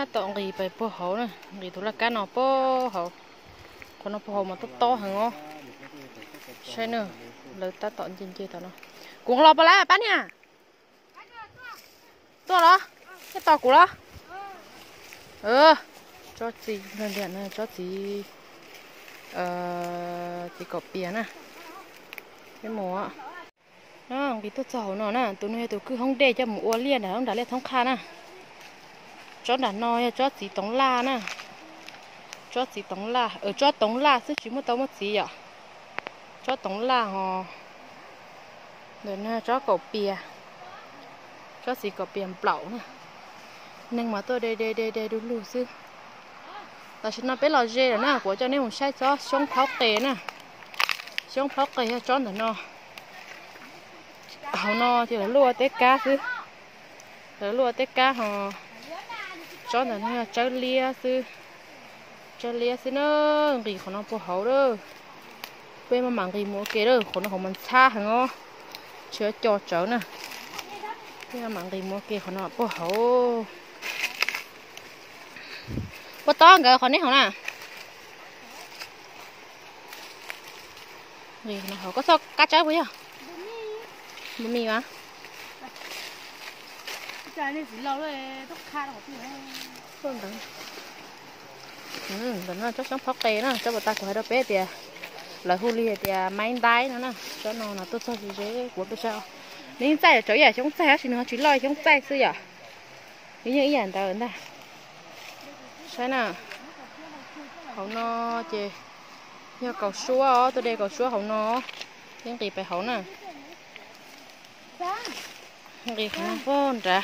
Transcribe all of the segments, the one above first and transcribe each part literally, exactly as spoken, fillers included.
tọn gìไปพวกเขาน่ะgìตัวละกันเนาะพวกเขาคนเอาพวกเขามาโตโตเหรอใช่เนอะเลยตาตอนจริงๆตอนเนาะกูรอไปแล้วป้าเนี่ยตัวเหรอแค่ต่อกูเหรอเออจอดจีเงินเดือนนะจอดจีเอ่อจีกบเปียนะcái mỏ nó vì tôi giàu nó nè tụi này tụi cứ không để cho một uo liền là không đã lên thông khan nè chó đã nói chó chỉ tống la nè chó chỉ tống la ở chó tống la chứ chỉ một tống một gì à chó tống la họ rồi nè chó cậu bìa chó chỉ cậu bìa blau nè nên mà tôi đây đây đây đây đúng luôn chứ tại sao nó bé lò dê là nè của cho nên một sai chó sống pháo tê nè sống pháo tê chó là nó họ nó thì là lúa tết cá chứ là lúa tết cá họ chó là nó chó lia chứ chó lia chứ nó gì của nó bổ hậu đó bên mà mảng gì mua kia đó của nó không mình xa hả ngó chưa cho chó nè bên mà mảng gì mua kia của nó bổ hậu bố to cái con này không nè gì nó họ có sao cá trái với à bún mì mà trái này chỉ lâu rồi tóc kha là gì đấy không đúng ừ đúng là chắc chắn phóc tê nữa cho bọn ta có hai đứa bé thì là hu li thì máy đáy nữa nè cho nó là tốt cho gì đấy của tôi sao nên chạy chỗ nhà chống chạy thì nó chỉ lo chống chạy xưa à như như vậy ta ấn ta sai nè hậu nó chị như cầu súa tôi đây cầu súa hậu nó những gì phải hậu nè đi không phun ra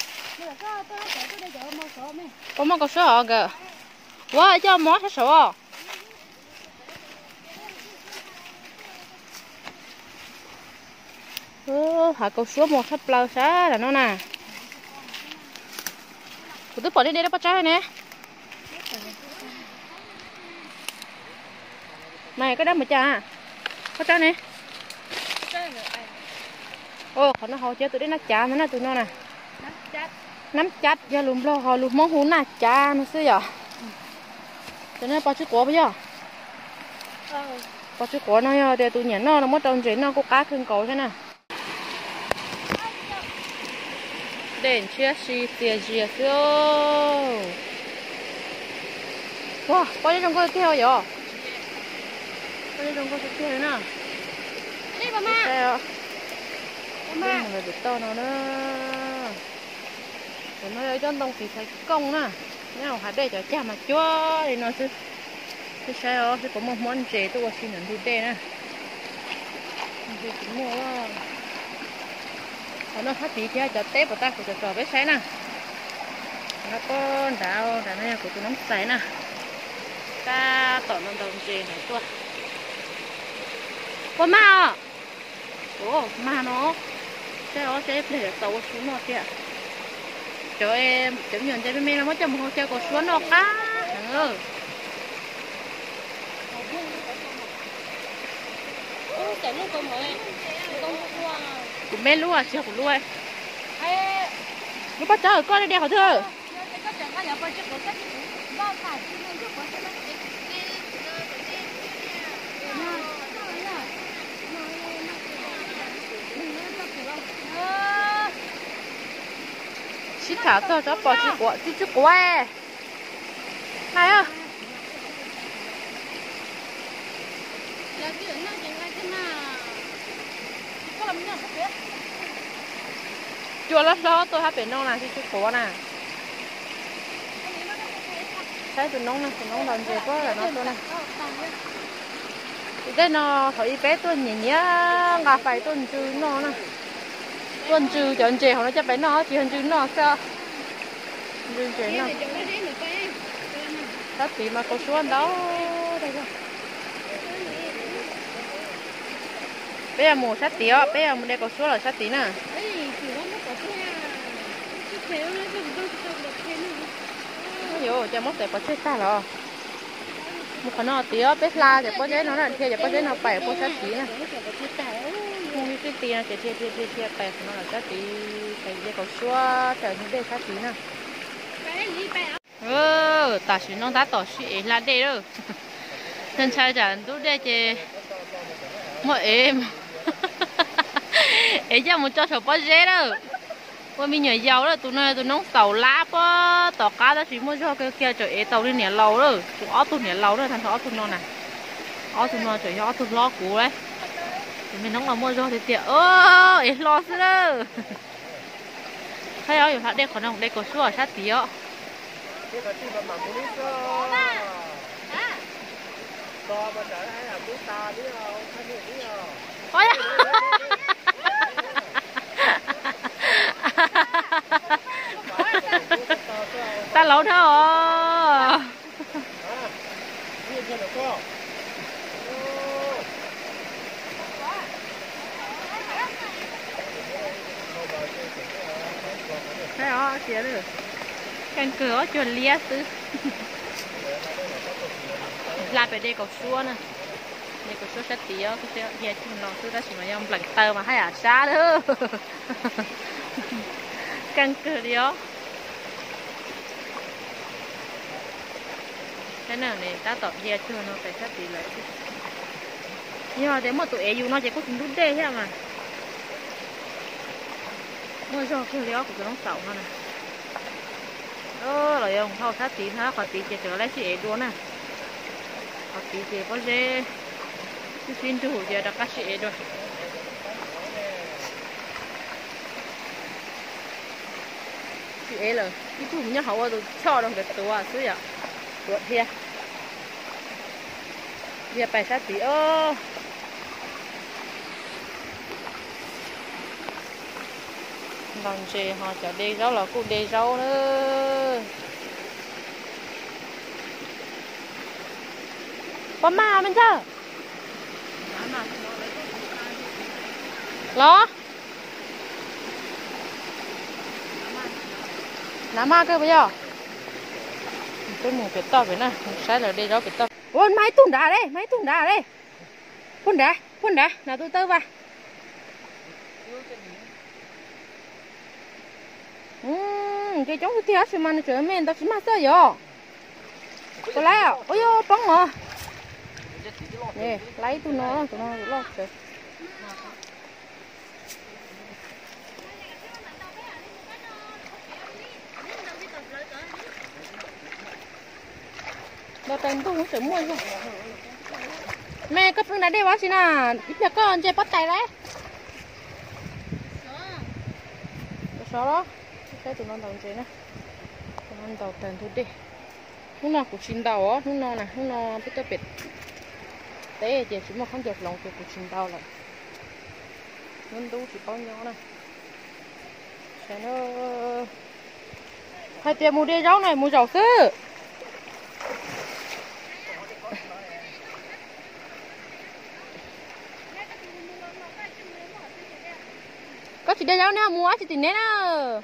có món cầu số họ kìa quá cho món hết số ừ hả cầu số một hết bao xa là nó nè tôi bỏ đi đây nó bắt trái nè này cái đó mà cha bắt trái nè ô còn nó họ chơi tụi đấy nó chả nó tụi nó nè nắm chặt giờ lùm lo họ lùm món hú nè chả nó xí giờ tụi nó bao chiếc quả bây giờ bao chiếc quả nó để tụi nhảy nó nó mất trong chuyện nó có cá khinh cầu thế nè đèn chia xì tiền gì xíu wow bao nhiêu trong cô theo vậy bao nhiêu trong cô theo thế nè đi bà ma mà người được to nó nữa rồi nó ở trong đông thì phải công nè nhau hạt đây cho cha mà chúa thì nó sẽ cái sao sẽ có một món chè tôi xin nhận thu tê nè thì cũng mua đó nó phát tí theo cho tép của ta của cho trò với sáng nè nó có đào đào này của tôi nóng sấy nè ta tỏ nó đồng chè này tôi có ma ủa ma nó cái đó sẽ để tàu xuống nó kìa cho em chấm nhuận cho bên nó mất chấm hồ chơi có xuống nó cá ừ chấm luôn con rồi con cua của mẹ lúa à chưa của lúa nó bắt chó ở con đi đeo hả thưa xí thảo thôi cho bỏ chiếc quả chiếc chiếc quả này à chua lắm đó tôi hát biển nông này chiếc quả nè thấy tụi nông này tụi nông làm gì có là nó tôi này thì đây nó thấy bé tôi nhìn nhá ngà phải tôi chữ nó nè tuần trừ chọn chè họ nó cho bé nó chỉ hơn chữ nó sao chữ chè nó đó thì mà có số anh đó đây rồi bây giờ mùa sát tí á bây giờ đây có số là sát tí nè vô cho mất để có chơi xa rồi một con nó tí á bé la để có giấy nó là theo để có giấy nó bảy có sát tí nè không biết tí nè, chia chia chia chia chia bè nó là sát tí, cái dây cầu xua trở những đây sát tí nè. ờ ta chỉ nó đã tỏ sĩ là đây rồi nên chơi chẳng tôi đây chứ mọi em ấy cho một cho số bao dễ đâu qua mình nhảy dầu đó tụi nó tụi nó tàu lá á tàu cá đó chỉ mua cho cái kia trời ấy tàu đi nhảy lâu rồi tụi ó tụi nhảy lâu rồi thằng ó tụi nó nè ó tụi nó trời ó tụi lo cũ đấy tụi mình nó mà mua cho thì tiện ơ ấy lo xí đâu thấy khôngอยู่đây còn không đây có số ở sát tí á ôi ta lẩu thôi à thấy không kia được canh cửa chuẩn lia tứ là về đây có xua nè đây có xua sát tí á cái xe giờ chúng nó cứ đã chỉ mà nhom lạnh tơ mà hay à xa đó canh cửa đi á cái nào này ta tập giờ chưa nó phải sát tí lại nhưng mà để mà tụi ấy dùng nó chỉ có chúng đút đê thế mà mua cho cái liao của nó sầu hơn nè ơ rồi ông thao sát tí ha còn tí chỉ trở lại chị ấy đuối nè còn tí chỉ có dê cứ xin chủ giờ đã cắt chị ấy rồi chị ấy là cái chủ nhà hậu rồi cho đồng cáiตัวซื้ออ่ะตัวเทียเทียไปsát tí ơ lần gì họ chở đi rau là cũng đi rau nữa có ma bên chưa lo nắm ma cơ bây giờ cái mùng cái to vậy nè sai là đi rau cái to ôi máy tùng đá đây máy tùng đá đây phun đá phun đá nào tôi tơ vào 음, cái giống cái gì mà nó chơi men tao chỉ mà sao vậy? Có lấy à? Ôi yo, bắn mà. Nè, lấy tụi nó, tụi nó lo chơi. Đâu tên tôi cũng sẽ mua luôn. Mẹ cấp phương này đi quá xin à, ít nhất có anh chơi bắt tay đấy. Sao đó? Cái tụi nó đào gì nè, tụi nó đào tiền thôi đi. Lúc nào cũng chín đào á, lúc nào nè, lúc nào biết tới biệt. Thế chỉ chỉ một không chợt lòng thì cũng chín đào lại. Ngân đu chỉ bao nhiêu nè. Sẽ nó hai tiền mua đi rau này, mua rau sư. Có chị đi rau nè, mua chị tìm nè nè.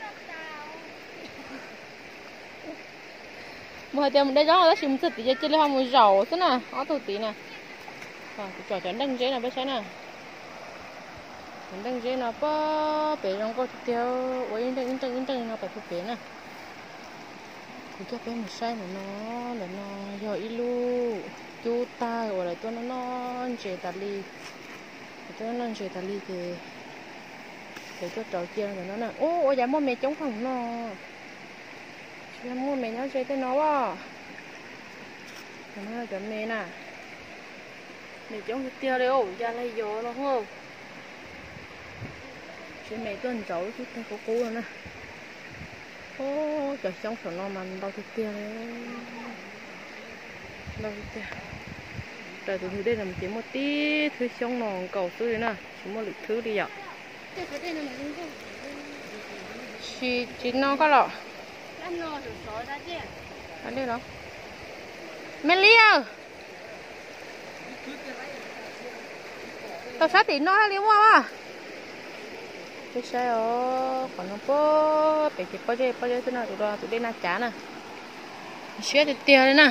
Mua tiền đây rau là chỉ một tí chơi lên một rau thế nè, ó thủ tí nè. À, trò chọn đăng dế nè bé xe nè. Đăng dế nó bó bé rong có tiêu, ôi in in in in nó phải thuộc bé nè. Thì cho bé một sai mà nó là nó giờ ilu, chú ta gọi là tôi nó nó chế tạt ly, tôi nó chế tạt ly thì để cho trò chơi rồi nó nè. Ô, ôi dạ mua mẹ chống phòng nó. Dạ mua mẹ nó chơi tới nó á. Nó là cho mẹ nè. Mẹ chống cái tiêu đấy ô, dạ lấy vô nó không. Chứ mẹ tuần cháu chút tay có cú rồi nè. Ô, trời chống phòng nó mà đau cái tiêu đấy. Đau cái tiêu. Trời tụi thứ đây là chỉ một tí thứ chống nó cầu thứ đấy nè. Chỉ một lịch thứ đi ạ. Chị chị nó có lọ. Ăn đi đó. Mẹ lia. Tao sát tí nó liu quá. Cái xe ó, còn nó có phải chỉ có dây có dây thế nào tụi đó tụi đây là chán nè. Xé thì tiêu đấy nè.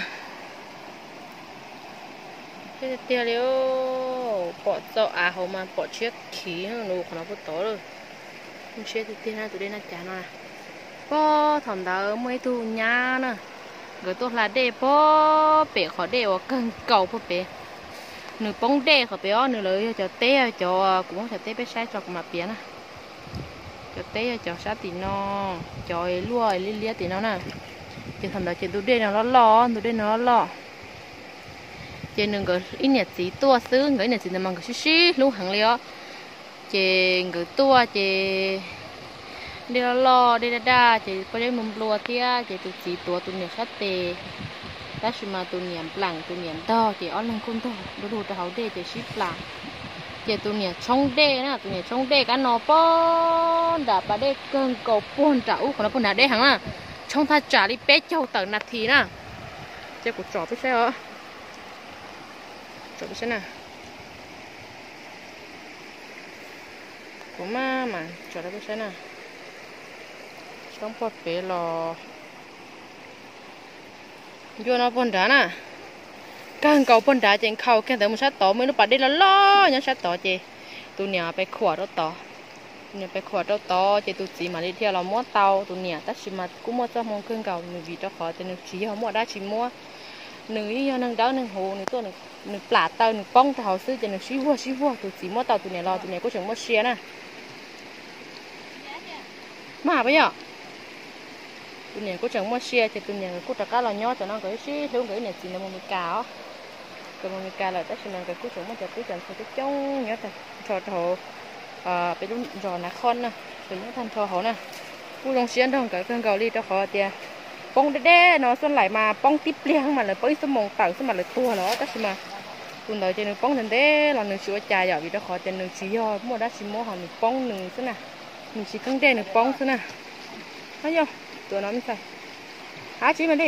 Xé thì tiêu liu. Bỏ dầu à hầu mà bỏ chiếc khí nó còn nó có to rồi. Xé thì tiêu này tụi đây là chán nè. bó thằng đó mới thu nhá nè người tôi là để bó bể khó để ở cần cầu bó bể nửa bông để khó bể nửa lời cho té cho cũng cho té bé sai cho mà bể nè cho té cho sát tí nó cho lúa li li tí nó nè chỉ thằng đó chỉ tôi để nó lo tôi để nó lo chỉ đừng có ít nhật chỉ tua xứ người nhật chỉ là mang cái xí xí luôn hàng liо chỉ người tua chỉ đi lo đi đa chỉ có những mầm lúa kia chỉ tụi chỉ tua tụi nhật sát tê đã xem mà tụi nhật lằng tụi nhật to chỉ ở lăng cung to đồ đồ cho họ để chỉ ship lằng chỉ tụi nhật trong đê nè tụi nhật trong đê cái nó po đã bà đê cơn cầu buồn trả u còn nó buồn đã đê hàng à trong thay trả đi bé châu tận nạt thì nè chỉ của trò biết sao trò biết sao nè của má mà trò đó biết sao nè trong pot bé lò vô nó buồn đã nè càng cầu buồn đã trên khâu cái thứ một sát tỏ mới nó bắt đi là lo nhá sát tỏ chị tụi nhàไปขวดđó tỏ tụi nhàไปขวดđó tỏ chị tụi chị mà đi theo là mua tàu tụi nhà tất nhiên mà cũng mua cho mong cơn cầu người vì cho khó thì người chỉ họ mua đã chỉ mua người yêu nâng đỡ nâng hồ người tôi người plả tàu người bông cho họซื้อcho người xí vua xí vua tụi chị mua tàu tụi nhà lo tụi nhà có chừng mua xe nè mà bây giờ tụi nhà có chừng mua xe thì tụi nhà có tất cả là nhớ cho nó cái xí thiếu cái nhà chị là một người cao cái một người cao là tất nhiên là cái có chừng mua cho cái chừng phải cái trống nhớ thật cho cho àไปรุ่นจอนักคอนนะเป็นนักทันทอเขานะผู้ลงเชียนทองกับเครื่องเกาหลีเจ้าเขาเตียป้องเด้ๆเนาะส่วนไหลมาป้องติ๊บเลี้ยงมาเลยป้องสมองเต่าสมัยเลยตัวแล้วก็ใช่ไหมคุณเราจะหนึ่งป้องทันเด้เราหนึ่งชิวจ่ายอย่างวิเจ้าเขาจะหนึ่งชิยอมั่วได้ชิโม่เขาหนึ่งป้องหนึ่งซะนะหนึ่งชิเครื่องเด้หนึ่งป้องซะนะเอาโยตัวน้ำไม่ใส่หาชิมาดิ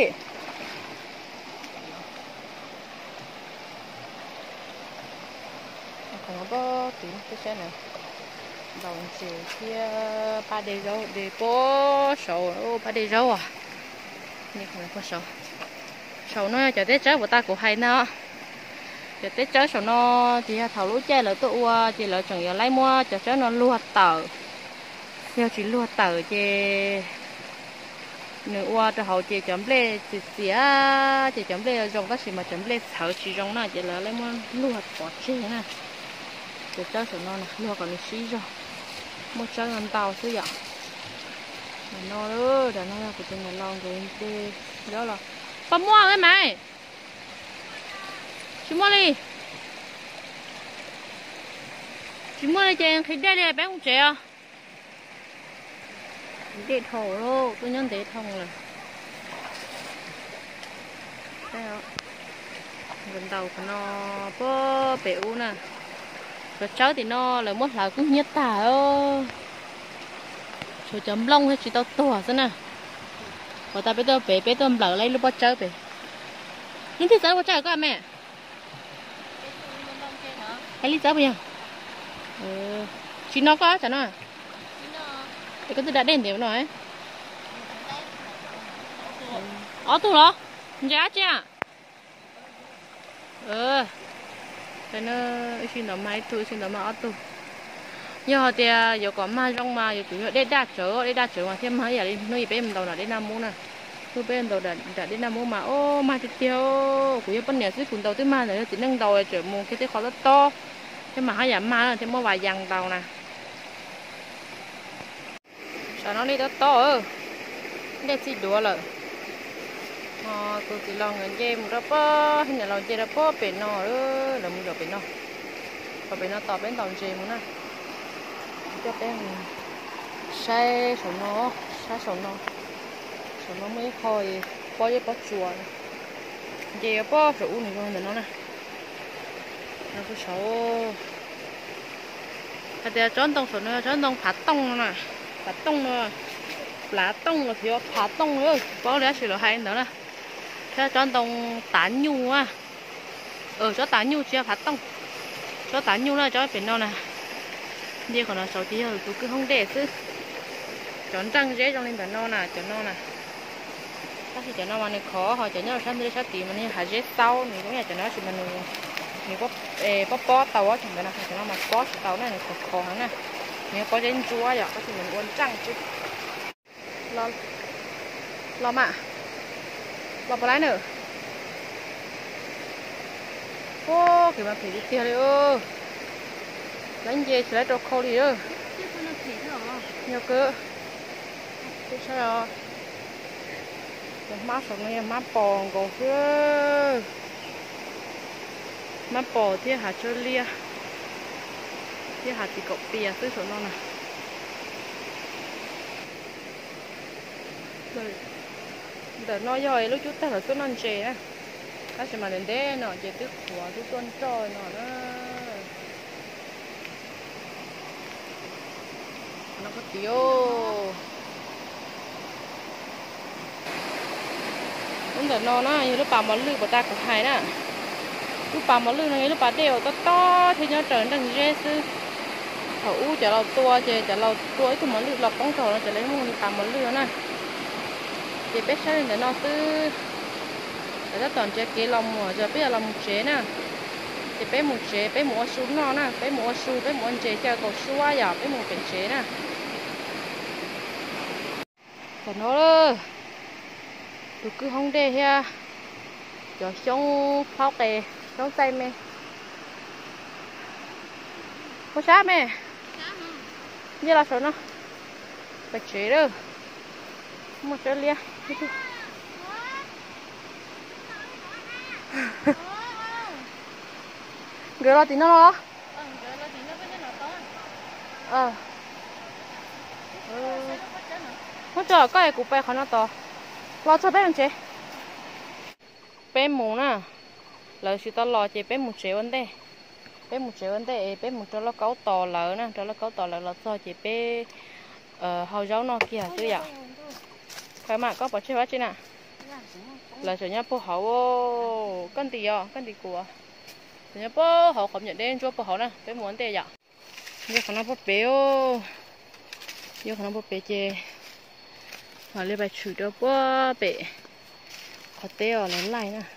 ของเราก็ถึงจะใช่ไหมđầu chiều kia ba đề rau đề bó sầu ô ba đề rau à như không có sầu sầu nó chờ tết trái của ta cũng hay nó chờ tết trái sầu nó chỉ thầu lúa chơi là tụ chỉ là chẳng giờ lấy mua chờ trái nó lúa tờ theo chỉ lúa tờ chỉ nửa qua cho hậu chỉ chấm lê chỉ xía chỉ chấm lê rong các gì mà chấm lê thở chỉ rong nó chỉ là lấy mua lúa bỏ chi nè chờ trái sầu nó nè lúa còn xí rồi một trăm ngàn tàu chứ vậy nó đó để nó của tôi là lòng rồi đi đó là có mua cái mày chị mua đi chị mua đi chèn thì đây đây bé không trẻ để thầu luôn tôi nhớ để thông rồi đây đó gần tàu của nó có bể nè rồi cháu thì nó là mất là cũng nhất tả ơ rồi chấm lông hay chỉ tao tủa thế nè và ta bây giờ bé bé tôm lở lấy lúc bắt cháu bé những thứ sao bắt cháu các mẹ hay lý cháu bây giờ ừ. Chị nó có chả nó thì có tôi đã đến điểm rồi ở tủ đó giá chứ ừ cái nó xin đó máy tôi xin đó mà tôi giờ thì giờ có mà trong mà giờ chủ yếu để đa chở để đa chở mà thêm mấy giờ đi nuôi bé mình đầu là để nam mua nè nuôi bé mình đầu là đã để nam mua mà ô mà thì tiêu của yêu bên nhà xí cuốn đầu tới mà rồi chỉ nâng đầu là chở mua cái cái khó rất to thế mà hai giảm mà thêm mua vài dàn đầu nè sao nó đi đó to ơ để xí đùa rồi ờ tôi chỉ lòng người chơi một đợt po hình như lòng chơi đợt po bể nọ nữa là một đợt bể nọ và bể nọ tọt bên tàu chơi muốn nè cho bên sai sầu nó sai sầu nó sầu nó mới khơi po với po chua chơi po sầu này rồi nó nè nó cứ sầu cái chọn tông sầu nó chọn tông phạt tông nè phạt tông nữa lá tông là thiếu phạt tông nữa có lẽ chỉ là hay nữa nè cho chọn tông tán nhu à ở cho tán nhu chưa phạt tông cho tán nhu là cho bên nào nè đi còn là sáu tí rồi tôi cứ không để chứ chọn trăng dễ trong lên tận non nè chọn non nè các thì chọn non mà này khó họ chọn nhau sang đây sát tí mà này hạt dễ sau này cũng là chọn nó chỉ mình mình có bó bó tàu á chọn nó chọn nó mà bó tàu này khó khó nè nếu có đến chúa vậy có thì mình uốn trăng chứ lo lo mà lo vào lái nữa ô kiểu mà phải đi tiền đi ơ đánh về chỉ lấy đồ khô đi ơ nhiều cơ tôi sao rồi rồi má sống này má bò còn cơ má bò thì hạt cho lia thì hạt thì cậu bìa tới số nó nè đợt nó rồi lúc chút ta là số non chè á ta sẽ mà đến đây nó chè tức của tôi tuân trôi nó đó nó có tiêu nhưng đợt nó nó như lúc bà món lư của ta của hai nè lúc bà món lư này lúc bà đều to to thì nhớ trở thành dê sư thấu chả lau tua chè chả lau tua ấy thì món lư lọc bóng trò nó chả lấy mua bà món lư nè thì bé sẽ để nó tư để nó toàn chế kế lòng mùa giờ bây giờ lòng chế nè thì bé một chế bé một xuống nó nè bé một xuống bé một chế cho cầu xua giờ bé một cái chế nè còn nó ơi tôi cứ không để ha cho xong phao kè xong tay mẹ có sát mẹ như là số nó phải chế đâu một chế lia gửi lo tí nó lo ờ nó chờ cái của bé nó to lo cho bé làm chế bé muốn nè lời sự to lo chế bé một chế vấn đề bé một chế vấn đề bé một cho nó cấu to lỡ nè cho nó cấu to lỡ là cho chế bé ờ hậu giáo nó kia chứ vậy phải mà có bỏ chế quá chứ nè là chủ nhà bố hậu cân tì à cân tì của chủ nhà bố hậu không nhận đến cho bố hậu nè bé muốn tê vậy như khả năng bố béo như khả năng bố bé chê mà lấy bài chửi đó bố bé khó tê ở lớn lại nè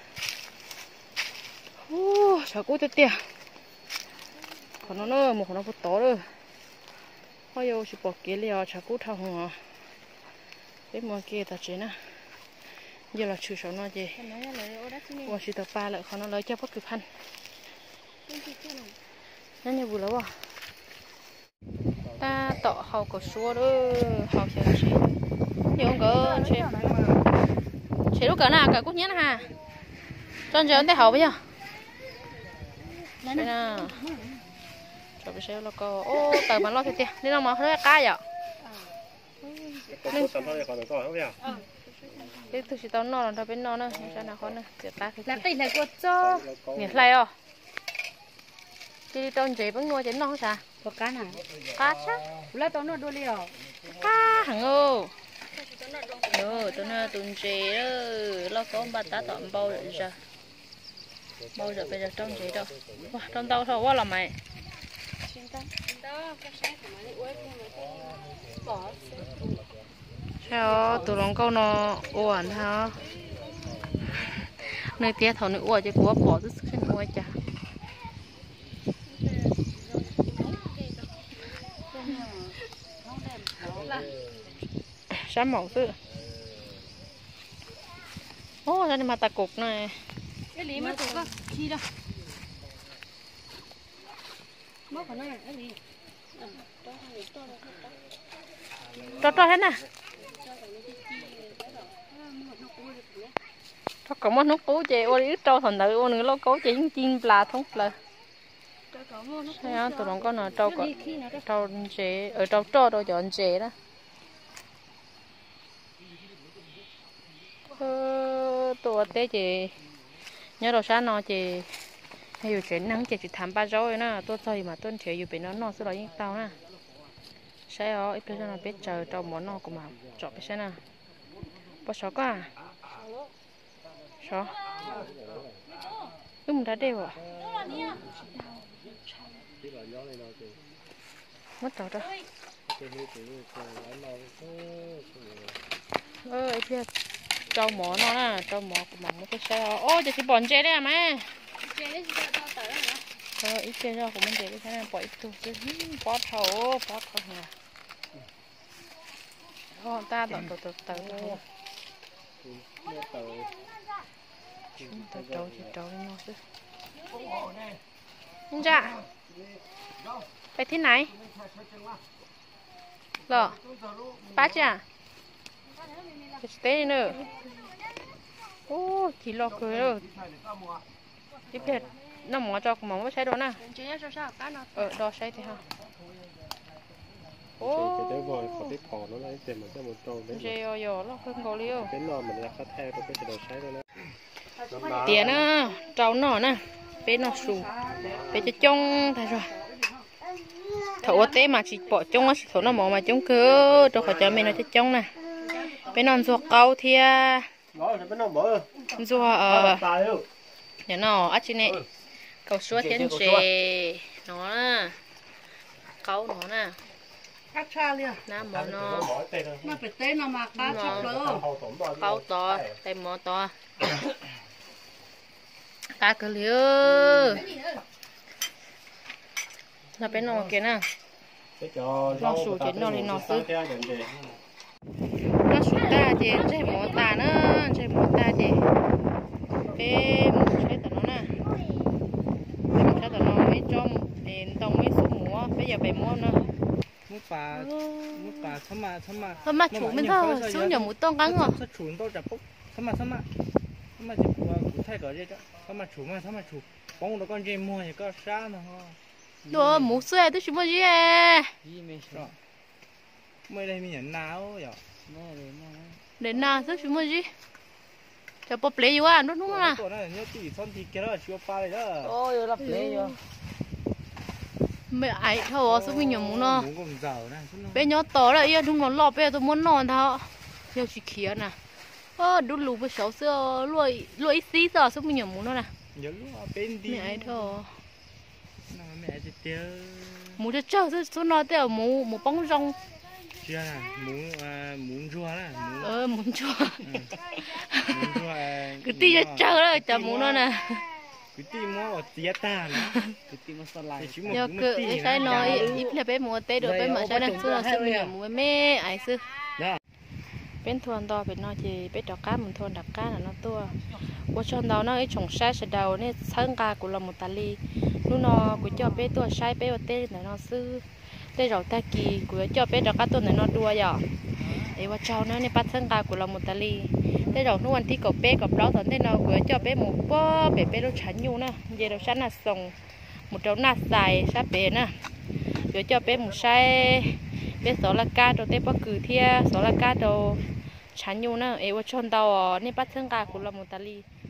ô cháu cố tê tê khả năng nó một khả năng bố to rồi thôi yêu chỉ bỏ kia liao cháu cố thao hồng bé muốn kia ta chế nè giờ là chửi cháu nó gì và chỉ tập ba lại khó nó lấy cho bất cứ phân nó như vừa lâu à ta tọ hậu cổ xua đó hậu sẽ là gì nhiều cỡ chế chế lúc cỡ nào cỡ cút nhé ha cho giờ để hậu bây giờ đây nè cho bây giờ là có ô tờ mà lo thì tiền đi đâu mà hơi cá vậy cái thứ gì tao nó là bên nó nữa sao nào con nữa chỉ ta cái là cái này có cho miệt lại à đi tao chế vẫn ngồi trên nó sao có cá nào cá chắc lấy tao nó đôi liều cá hằng ô ừ tao nó tuần chế đó lo có ba tá tọm bao rồi giờ bao giờ bây giờ trong chế đâu trong tao thôi quá là mày sao tụi nó câu nó uổng hả nơi tia thầu nơi uổng chứ của bỏ rất xin uổng chả sáng mỏng chứ ô ra đi mà ta cục này cái lý mà cục á chi đâu mất khả năng cái gì cho cho hết nè cho có một nút cố chế ô đi cho thằng nữ ô nữa lo cố chế những chim là thông là sao tụi nó có nào trâu có trâu chế ở trâu trâu đâu chọn chế đó tụi té chị nhớ đồ sáng nó chị hayอยู่chuyện nắng chị chỉ thảm ba rồi nè tôi thôi mà tôi chơiอยู่bên nó nó sẽ nói những tao nè sai ở ít bây giờ nó biết chờ trâu món nó của mà chọn cái xem nè bao số có à số cái mình đã đều à mất tao đó ơ ít bây trâu mỏ nó nè trâu mỏ của mình cái xe ô chị chỉ bòn chè đấy à mẹ ờ ít chè ra của mình chè cái này bỏ ít tu chứ bỏ thầu bỏ thầu nè họ ta tao tao tao tao tao tao thì tao nó chứ dạไปที่ไหนเหรอป้าจ้ะไปสเตย์เนอะโอ้ทีหลอกเลยเนอะที่เพจน้ำหมอจอกหมอว่าใช้ดอนะ chỉ nhớ sao sao cá nó เออดอใช้ที่ฮะโอ้ cái đấy vòi có cái cỏ nó lấy tiền mà cho một trâu đấy เจียวๆแล้วเพิ่งเขาเลี้ยว cái lò mình ra khát theo cái cái đầu sấy đó đấy เตี๋ยนะเจ้าหน่อนะเป็นหน่อสูเป็นจะจ้องได้rồi thầu tế mà chỉ bỏ trong á số nó mỏ mà trong cứ cho khỏi cho mình nó chết trong nè bên non ruột câu thì ruột ờ nhà nó á chị nè câu suốt thiên trề nó câu nó nè cá cha liền nam mỏ nó nó phải té nó mà cá chọc đó câu to tay mỏ to cá cứ liêu là bên nó kia nè nó sụt trên nó thì nó sư nó sụt ta chị chơi mỏ ta nữa chơi mỏ ta chị cái một cái tao nó nè cái một cái tao nó mấy trong đến tông mấy số múa bây giờ phải mua nữa mua bà mua bà thắm mà thắm mà thôi mà chủ mình thôi xuống giờ mua tông cắn rồi chủ tôi chặt bốc thắm mà thắm mà thắm mà chỉ của của thay cỡ đây đó thắm mà chủ mà thắm mà chủ bông nó con dê mua thì có xa nữa ha đồ mua xe tôi chỉ mua gì gì mấy sợ mới đây mình nhận nào vậy đến nào tôi chỉ mua gì cho bắp lấy quá nó đúng không à tôi nói nhớ chỉ son thì kia đó chưa pa đấy đó ôi lặp lấy rồi mẹ ấy thôi số mình nhiều muốn nó muốn cùng giàu này bé nhớ to là yên đúng nó lọp bé tôi muốn ngon thao nhiều chỉ khía nè ơ đút lù với sáu xưa lùi lùi xí giờ số mình nhiều muốn nó nè nhớ lúc bên đi mẹ ấy thôi mẹ chỉ tiêu muốn cho chơi số số nó tiêu muốn muốn bóng rong chưa nè muốn muốn rùa nè muốn ờ muốn chua muốn rùa cứ tí cho chơi đó chả muốn nó nè cứ tí mua ở tía ta nữa cứ tí mua sờ lại giờ cứ cái nói ít là bé mua tết được bé mở sao đây số là số mình nhiều muốn mẹ ấy sư bên thuần to bên nó chỉ bên đào cá mình thuần đào cá là nó tua qua trong đó nó ấy trồng sai sẽ đầu nên thân cá của là một tali lúc nó của cho bé tua sai bé vào tết này nó sư tết rồi ta kỳ của cho bé đào cá tuần này nó đua vậy ấy qua trong nó nên bắt thân cá của là một tali tết rồi lúc anh thi cọp bé cọp đó tết nó của cho bé một bó bé bé nó chán nhu nè giờ đầu sáng là sòng một trâu nát dài sát bé nè rồi cho bé một sai bé số là cá đồ tết bắt cử thia số là cá đồ chán nhu nè ấy qua trong tàu nên bắt thân cá của là một tali